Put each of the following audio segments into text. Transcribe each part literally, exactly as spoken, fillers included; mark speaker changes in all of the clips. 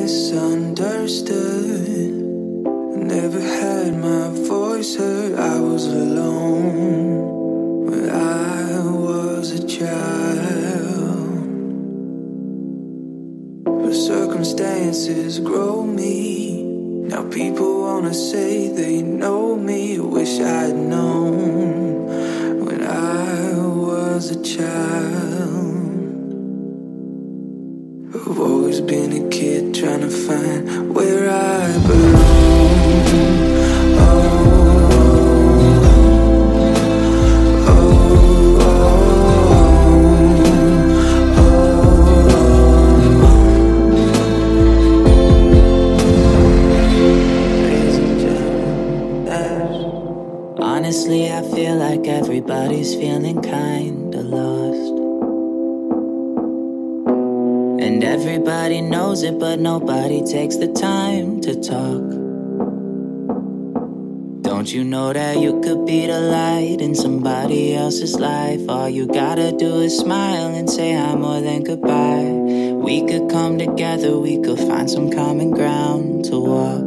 Speaker 1: misunderstood. Never had my voice heard. I was alone when I was a child. But circumstances grow me. Now people wanna say they know me. Wish I'd known when I was a child. I've always been a kid trying to find where I belong. Oh, oh, oh, oh, oh.
Speaker 2: Honestly, I feel like everybody's feeling kinda lost. And everybody knows it, but nobody takes the time to talk. Don't you know that you could be the light in somebody else's life? All you gotta do is smile and say hi more than goodbye. We could come together, we could find some common ground to walk.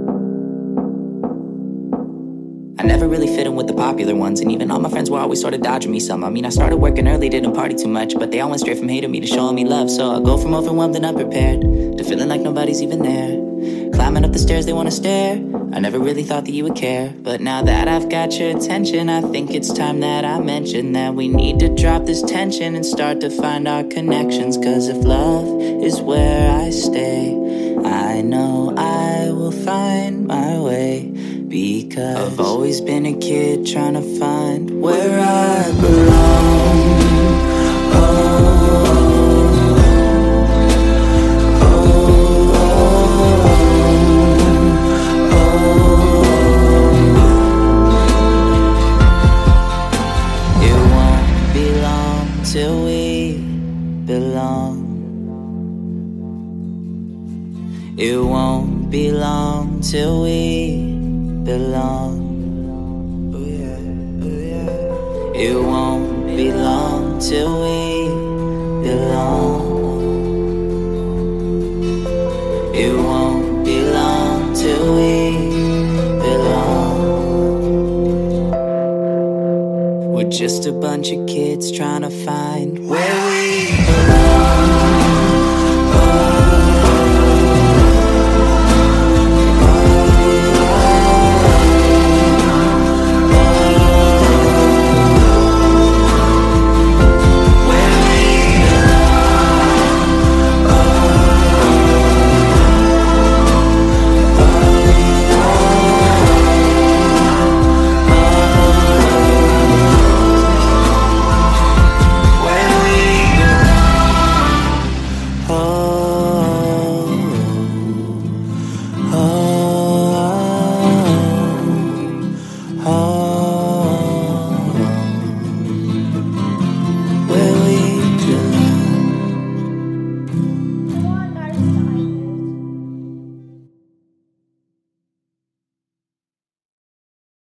Speaker 2: I never really fit in with the popular ones, and even all my friends were always sort of dodging me some. I mean, I started working early, didn't party too much, but they all went straight from hating me to showing me love. So I go from overwhelmed and unprepared to feeling like nobody's even there. Climbing up the stairs, they wanna stare. I never really thought that you would care, but now that I've got your attention, I think it's time that I mention that we need to drop this tension and start to find our connections. Cause if love is where I stay, I know I will find my way. Because I've always been a kid trying to find where I belong. Oh, oh, oh, oh. It won't be long till we belong. It won't be long till we belong. Oh yeah, oh yeah. It won't be long till we belong. It won't be long till we belong. We're just a bunch of kids trying to find where we belong.